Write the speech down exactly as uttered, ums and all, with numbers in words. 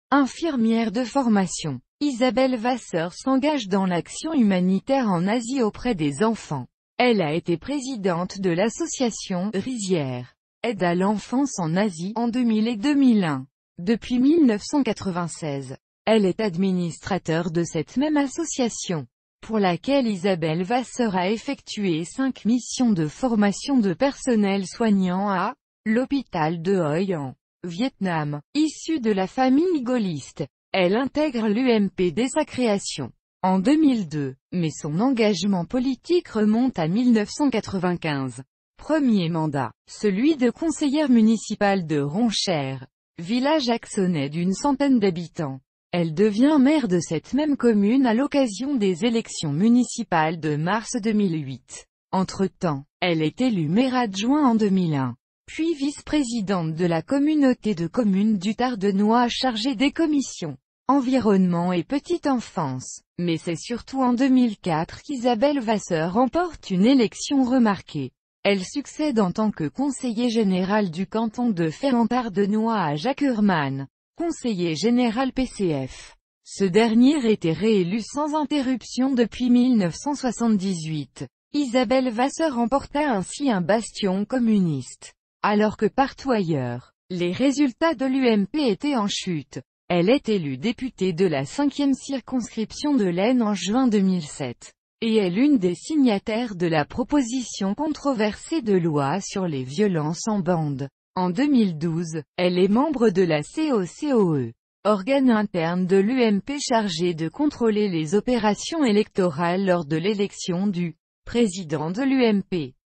Infirmière de formation, Isabelle Vasseur s'engage dans l'action humanitaire en Asie auprès des enfants. Elle a été présidente de l'association Rizière, aide à l'enfance en Asie en deux mille et deux mille un. Depuis mille neuf cent quatre-vingt-seize, elle est administrateur de cette même association, pour laquelle Isabelle Vasseur a effectué cinq missions de formation de personnel soignant à l'hôpital de Hoi en Vietnam. Issue de la famille gaulliste, elle intègre l'U M P dès sa création, en deux mille deux, mais son engagement politique remonte à mille neuf cent quatre-vingt-quinze. Premier mandat, celui de conseillère municipale de Ronchères, village axonais d'une centaine d'habitants. Elle devient maire de cette même commune à l'occasion des élections municipales de mars deux mille huit. Entre-temps, elle est élue maire adjoint en deux mille un, puis vice-présidente de la communauté de communes du Tardenois chargée des commissions environnement et petite enfance. Mais c'est surtout en deux mille quatre qu'Isabelle Vasseur remporte une élection remarquée. Elle succède en tant que conseiller général du canton de Ferrand-Tardenois à Jacques Urman, conseiller général P C F. Ce dernier était réélu sans interruption depuis mille neuf cent soixante-dix-huit. Isabelle Vasseur remporta ainsi un bastion communiste. Alors que partout ailleurs, les résultats de l'U M P étaient en chute. Elle est élue députée de la cinquième circonscription de l'Aisne en juin deux mille sept, et est l'une des signataires de la proposition controversée de loi sur les violences en bande. En deux mille douze, elle est membre de la C O C O E, organe interne de l'U M P chargé de contrôler les opérations électorales lors de l'élection du président de l'U M P.